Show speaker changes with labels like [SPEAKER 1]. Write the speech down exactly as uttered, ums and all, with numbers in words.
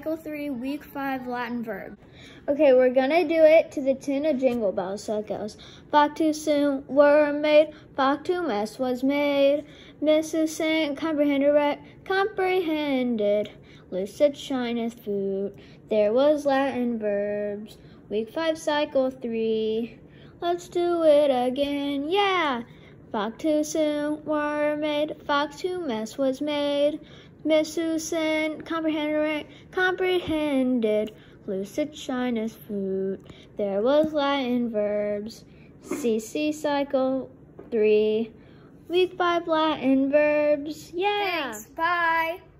[SPEAKER 1] Cycle three, Week five, Latin verb.
[SPEAKER 2] Okay, we're gonna do it to the tune of Jingle Bells. So it goes, flock too soon were made, flock too mess was made. Missus Saint comprehended, right, comprehended. Lucid shineth food. There was Latin verbs. Week five, cycle three. Let's do it again, yeah. Flock too soon were made, flock too mess was made. Missus Saint comprehended, right, comprehended. Lucid shineth food. There was Latin verbs. C C cycle three. Week five Latin verbs. Yeah.
[SPEAKER 1] Thanks. Bye.